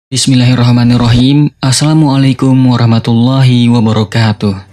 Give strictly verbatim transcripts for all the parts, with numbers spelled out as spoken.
Bismillahirrahmanirrahim. Assalamualaikum warahmatullahi wabarakatuh.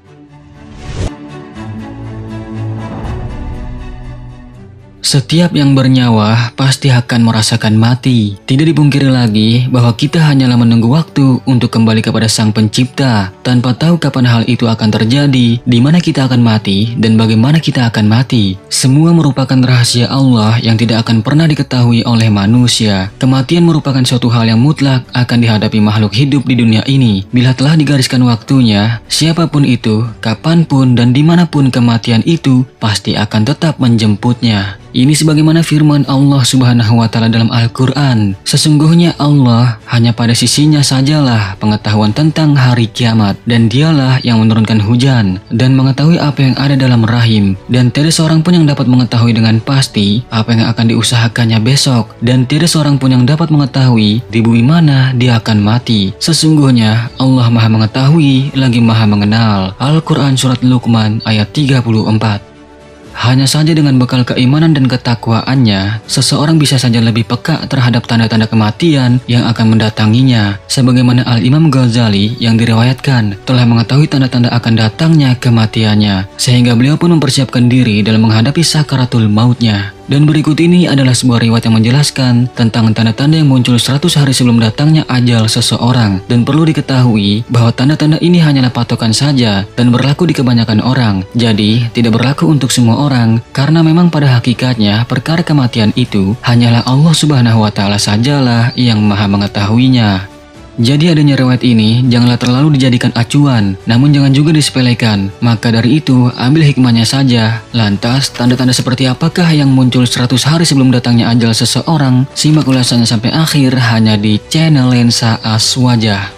Setiap yang bernyawa pasti akan merasakan mati. Tidak dipungkiri lagi bahwa kita hanyalah menunggu waktu untuk kembali kepada Sang Pencipta, tanpa tahu kapan hal itu akan terjadi, di mana kita akan mati, dan bagaimana kita akan mati. Semua merupakan rahasia Allah yang tidak akan pernah diketahui oleh manusia. Kematian merupakan suatu hal yang mutlak akan dihadapi makhluk hidup di dunia ini. Bila telah digariskan waktunya, siapapun itu, kapanpun dan dimanapun kematian itu, pasti akan tetap menjemputnya. Ini sebagaimana firman Allah Subhanahu wa Ta'ala dalam Al-Quran. Sesungguhnya Allah hanya pada sisinya sajalah pengetahuan tentang hari kiamat, dan dialah yang menurunkan hujan dan mengetahui apa yang ada dalam rahim, dan tidak seorang pun yang dapat mengetahui dengan pasti apa yang akan diusahakannya besok, dan tidak seorang pun yang dapat mengetahui di bumi mana dia akan mati. Sesungguhnya Allah Maha Mengetahui lagi Maha Mengenal. Al-Quran Surat Luqman ayat tiga puluh empat. Hanya saja dengan bekal keimanan dan ketakwaannya, seseorang bisa saja lebih peka terhadap tanda-tanda kematian yang akan mendatanginya. Sebagaimana Al-Imam Ghazali yang diriwayatkan telah mengetahui tanda-tanda akan datangnya kematiannya, sehingga beliau pun mempersiapkan diri dalam menghadapi sakaratul mautnya. Dan berikut ini adalah sebuah riwayat yang menjelaskan tentang tanda-tanda yang muncul seratus hari sebelum datangnya ajal seseorang. Dan perlu diketahui bahwa tanda-tanda ini hanyalah patokan saja dan berlaku di kebanyakan orang. Jadi, tidak berlaku untuk semua orang, karena memang pada hakikatnya perkara kematian itu hanyalah Allah Subhanahu wa Ta'ala sajalah yang Maha Mengetahuinya. Jadi adanya riwayat ini janganlah terlalu dijadikan acuan, namun jangan juga disepelekan. Maka dari itu, ambil hikmahnya saja. Lantas, tanda-tanda seperti apakah yang muncul seratus hari sebelum datangnya ajal seseorang? Simak ulasannya sampai akhir hanya di channel Lensa As Wajah.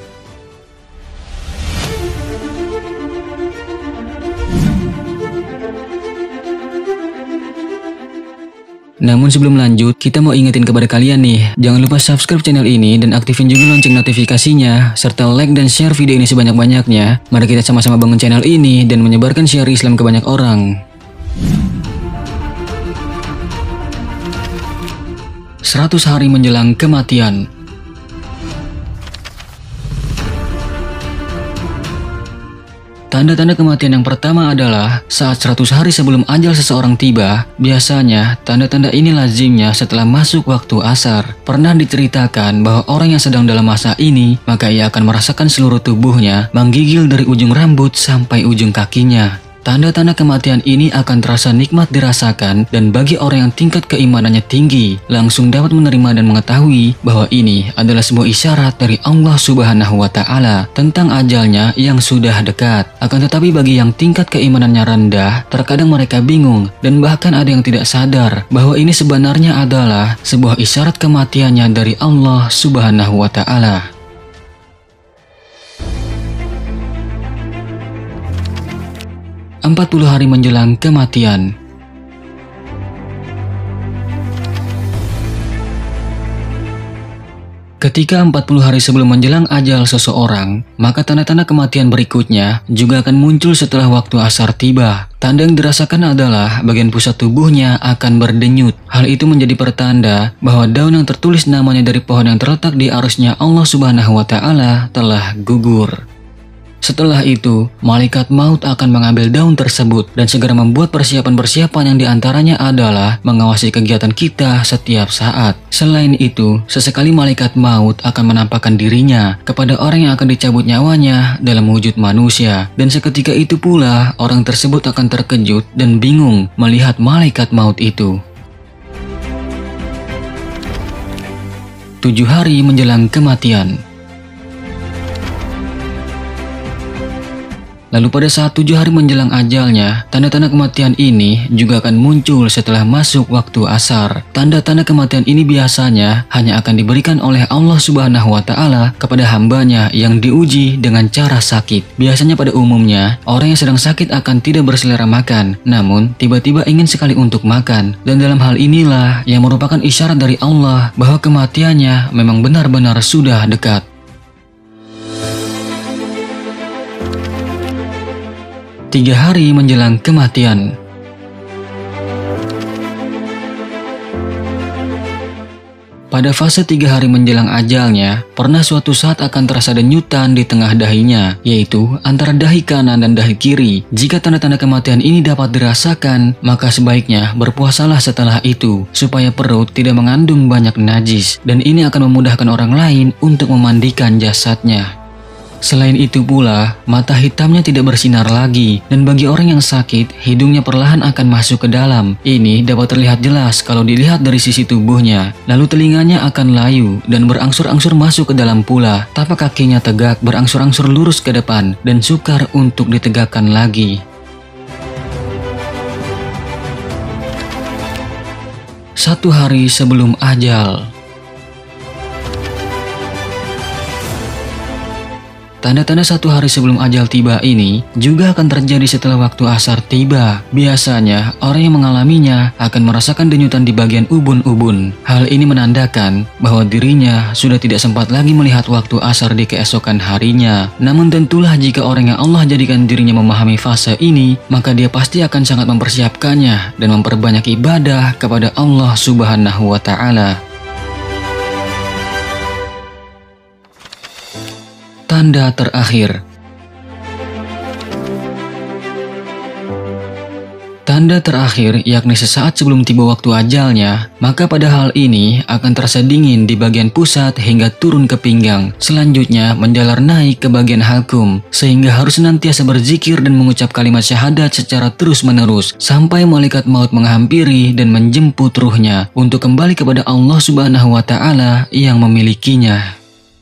Namun sebelum lanjut, kita mau ingetin kepada kalian nih, jangan lupa subscribe channel ini dan aktifin juga lonceng notifikasinya, serta like dan share video ini sebanyak-banyaknya. Mari kita sama-sama bangun channel ini dan menyebarkan syiar Islam ke banyak orang. seratus hari menjelang kematian. Tanda-tanda kematian yang pertama adalah saat seratus hari sebelum ajal seseorang tiba. Biasanya, tanda-tanda ini lazimnya setelah masuk waktu asar. Pernah diceritakan bahwa orang yang sedang dalam masa ini, maka ia akan merasakan seluruh tubuhnya menggigil dari ujung rambut sampai ujung kakinya. Tanda-tanda kematian ini akan terasa nikmat dirasakan, dan bagi orang yang tingkat keimanannya tinggi, langsung dapat menerima dan mengetahui bahwa ini adalah sebuah isyarat dari Allah Subhanahu wa Ta'ala tentang ajalnya yang sudah dekat. Akan tetapi bagi yang tingkat keimanannya rendah, terkadang mereka bingung dan bahkan ada yang tidak sadar bahwa ini sebenarnya adalah sebuah isyarat kematiannya dari Allah Subhanahu wa Ta'ala. empat puluh hari menjelang kematian. Ketika empat puluh hari sebelum menjelang ajal seseorang, maka tanda-tanda kematian berikutnya juga akan muncul setelah waktu asar tiba. Tanda yang dirasakan adalah bagian pusat tubuhnya akan berdenyut. Hal itu menjadi pertanda bahwa daun yang tertulis namanya dari pohon yang terletak di arusnya Allah Subhanahu wa Ta'ala telah gugur. Setelah itu, malaikat maut akan mengambil daun tersebut dan segera membuat persiapan-persiapan yang diantaranya adalah mengawasi kegiatan kita setiap saat. Selain itu, sesekali malaikat maut akan menampakkan dirinya kepada orang yang akan dicabut nyawanya dalam wujud manusia. Dan seketika itu pula, orang tersebut akan terkejut dan bingung melihat malaikat maut itu. Tujuh hari menjelang kematian. Lalu pada saat tujuh hari menjelang ajalnya, tanda-tanda kematian ini juga akan muncul setelah masuk waktu asar. Tanda-tanda kematian ini biasanya hanya akan diberikan oleh Allah Subhanahu wa Ta'ala kepada hambanya yang diuji dengan cara sakit. Biasanya pada umumnya, orang yang sedang sakit akan tidak berselera makan, namun tiba-tiba ingin sekali untuk makan. Dan dalam hal inilah yang merupakan isyarat dari Allah bahwa kematiannya memang benar-benar sudah dekat. Tiga hari menjelang kematian. Pada fase tiga hari menjelang ajalnya, pernah suatu saat akan terasa denyutan di tengah dahinya, yaitu antara dahi kanan dan dahi kiri. Jika tanda-tanda kematian ini dapat dirasakan, maka sebaiknya berpuasalah setelah itu, supaya perut tidak mengandung banyak najis, dan ini akan memudahkan orang lain untuk memandikan jasadnya. Selain itu pula, mata hitamnya tidak bersinar lagi, dan bagi orang yang sakit, hidungnya perlahan akan masuk ke dalam. Ini dapat terlihat jelas kalau dilihat dari sisi tubuhnya. Lalu telinganya akan layu dan berangsur-angsur masuk ke dalam pula. Tapak kakinya tegak berangsur-angsur lurus ke depan dan sukar untuk ditegakkan lagi. Satu hari sebelum ajal. Tanda-tanda satu hari sebelum ajal tiba ini juga akan terjadi setelah waktu asar tiba. Biasanya, orang yang mengalaminya akan merasakan denyutan di bagian ubun-ubun. Hal ini menandakan bahwa dirinya sudah tidak sempat lagi melihat waktu asar di keesokan harinya. Namun tentulah jika orang yang Allah jadikan dirinya memahami fase ini, maka dia pasti akan sangat mempersiapkannya dan memperbanyak ibadah kepada Allah Subhanahu wa Ta'ala. Tanda terakhir. Tanda terakhir yakni sesaat sebelum tiba waktu ajalnya, maka pada hal ini akan terasa dingin di bagian pusat hingga turun ke pinggang. Selanjutnya menjalar naik ke bagian halkum, sehingga harus senantiasa berzikir dan mengucap kalimat syahadat secara terus-menerus, sampai malaikat maut menghampiri dan menjemput ruhnya untuk kembali kepada Allah Subhanahu wa Ta'ala yang memilikinya.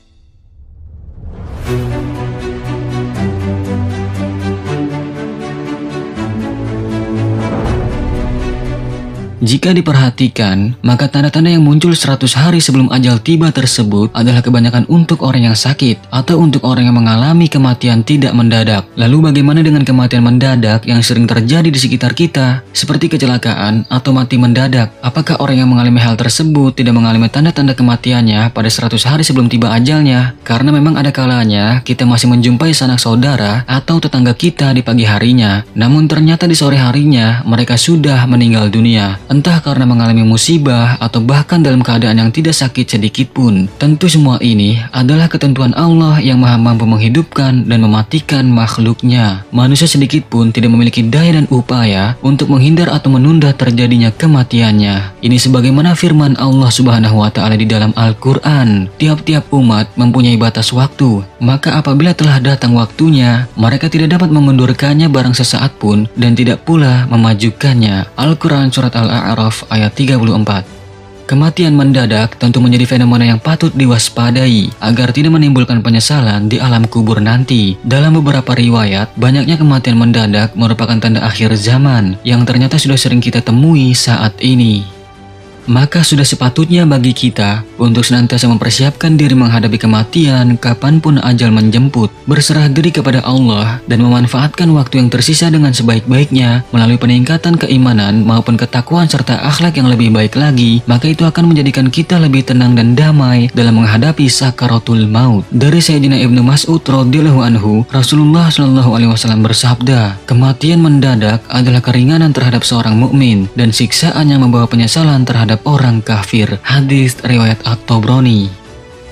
Jika diperhatikan, maka tanda-tanda yang muncul seratus hari sebelum ajal tiba tersebut adalah kebanyakan untuk orang yang sakit atau untuk orang yang mengalami kematian tidak mendadak. Lalu bagaimana dengan kematian mendadak yang sering terjadi di sekitar kita, seperti kecelakaan atau mati mendadak? Apakah orang yang mengalami hal tersebut tidak mengalami tanda-tanda kematiannya pada seratus hari sebelum tiba ajalnya? Karena memang ada kalanya kita masih menjumpai sanak saudara atau tetangga kita di pagi harinya, namun ternyata di sore harinya mereka sudah meninggal dunia. Entah karena mengalami musibah atau bahkan dalam keadaan yang tidak sakit sedikit pun. Tentu semua ini adalah ketentuan Allah yang maha mampu menghidupkan dan mematikan makhluknya. Manusia sedikit pun tidak memiliki daya dan upaya untuk menghindar atau menunda terjadinya kematiannya. Ini sebagaimana firman Allah Subhanahu wa Ta'ala di dalam Al-Quran. Tiap-tiap umat mempunyai batas waktu, maka apabila telah datang waktunya, mereka tidak dapat mengundurkannya barang sesaat pun dan tidak pula memajukannya. Al-Quran Surat Al-A'raf ayat tiga puluh empat. Kematian mendadak tentu menjadi fenomena yang patut diwaspadai agar tidak menimbulkan penyesalan di alam kubur nanti. Dalam beberapa riwayat, banyaknya kematian mendadak merupakan tanda akhir zaman yang ternyata sudah sering kita temui saat ini. Maka sudah sepatutnya bagi kita untuk senantiasa mempersiapkan diri menghadapi kematian kapanpun ajal menjemput, berserah diri kepada Allah dan memanfaatkan waktu yang tersisa dengan sebaik-baiknya melalui peningkatan keimanan maupun ketakwaan serta akhlak yang lebih baik lagi. Maka itu akan menjadikan kita lebih tenang dan damai dalam menghadapi sakaratul maut. Dari Sayyidina Ibnu Mas'ud radhiyallahu anhu, Rasulullah shallallahu alaihi wasallam bersabda, kematian mendadak adalah keringanan terhadap seorang mukmin dan siksaan yang membawa penyesalan terhadap orang kafir. Hadis riwayat At-Tabrani.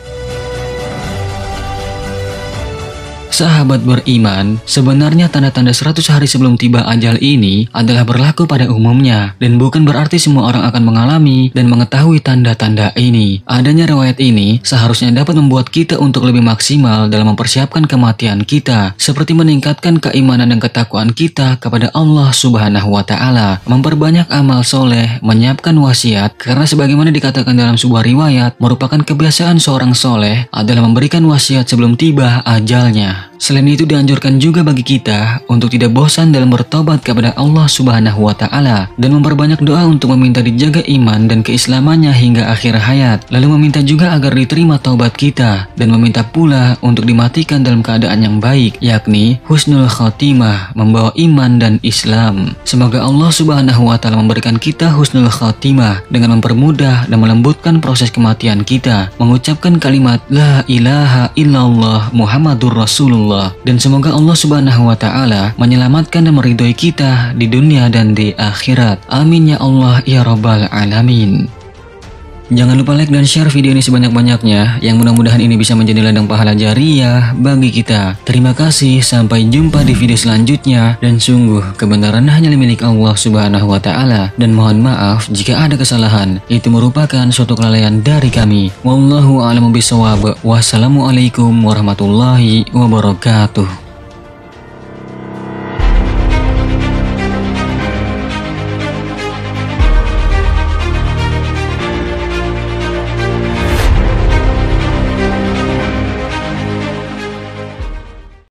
Sahabat beriman, sebenarnya tanda-tanda seratus hari sebelum tiba ajal ini adalah berlaku pada umumnya dan bukan berarti semua orang akan mengalami dan mengetahui tanda-tanda ini. Adanya riwayat ini seharusnya dapat membuat kita untuk lebih maksimal dalam mempersiapkan kematian kita, seperti meningkatkan keimanan dan ketakwaan kita kepada Allah Subhanahu wa Ta'ala, memperbanyak amal soleh, menyiapkan wasiat, karena sebagaimana dikatakan dalam sebuah riwayat, merupakan kebiasaan seorang soleh adalah memberikan wasiat sebelum tiba ajalnya. Selain itu dianjurkan juga bagi kita untuk tidak bosan dalam bertobat kepada Allah Subhanahu wa Ta'ala dan memperbanyak doa untuk meminta dijaga iman dan keislamannya hingga akhir hayat, lalu meminta juga agar diterima taubat kita dan meminta pula untuk dimatikan dalam keadaan yang baik, yakni husnul khatimah, membawa iman dan Islam. Semoga Allah Subhanahu wa Ta'ala memberikan kita husnul khatimah dengan mempermudah dan melembutkan proses kematian kita, mengucapkan kalimat la ilaha illallah Muhammadur Rasulullah, dan semoga Allah Subhanahu wa Ta'ala menyelamatkan dan meridhoi kita di dunia dan di akhirat. Amin ya Allah ya Rabbal Alamin. Jangan lupa like dan share video ini sebanyak-banyaknya, yang mudah-mudahan ini bisa menjadi ladang pahala jariah bagi kita. Terima kasih, sampai jumpa di video selanjutnya. Dan sungguh, kebenaran hanya milik Allah Subhanahu wa Ta'ala. Dan mohon maaf jika ada kesalahan, itu merupakan suatu kelalaian dari kami. Wallahu a'lamu bishawab. Wassalamualaikum warahmatullahi wabarakatuh.